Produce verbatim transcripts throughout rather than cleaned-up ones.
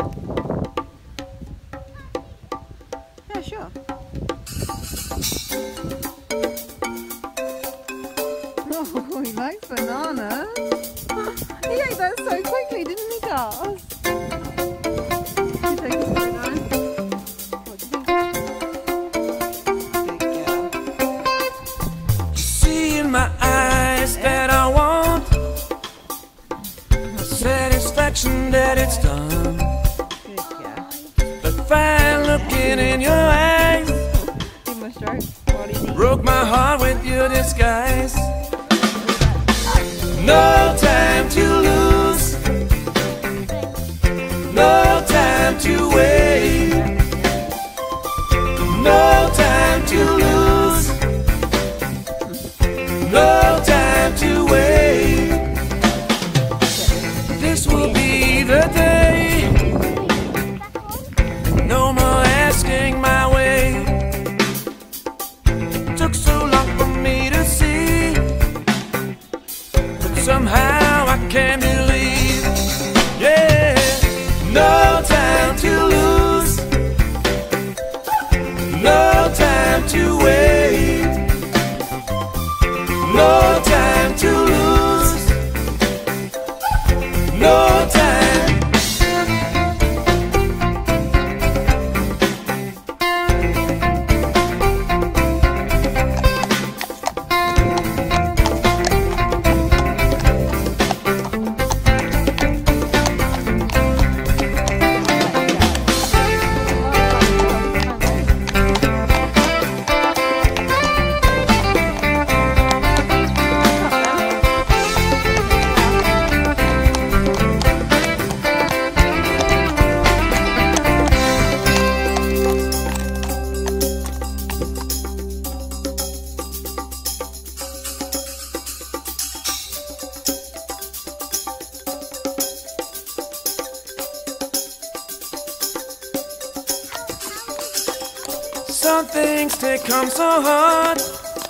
Yeah, sure. Oh, he likes bananas. He ate that so quickly, didn't he, Gus? You take a banana. What do you think? Good girl. See in my eyes that I want a satisfaction that it's done. Good girl. The fine looking in your eyes Give him a stroke. What do you broke my heart with your disguise. No time to lose, no time to wait, no time to lose, no time to wait. This will be the day, no more asking my way. Took so long for me to see, but somehow I can't believe. Yeah, no time to lose, no time to wait, no time to lose, no time. Some things they come so hard,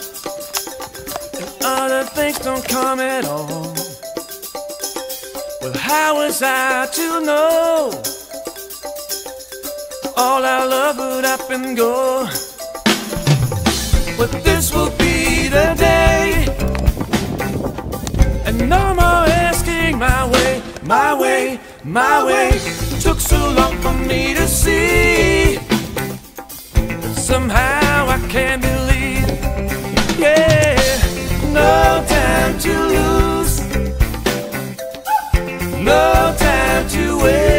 and other things don't come at all. Well, how was I to know all our love would up and go? But this will be the day, and no more asking my way, my way, my way. Took so long for me to see, somehow I can't believe. Yeah, no time to lose, no time to wait.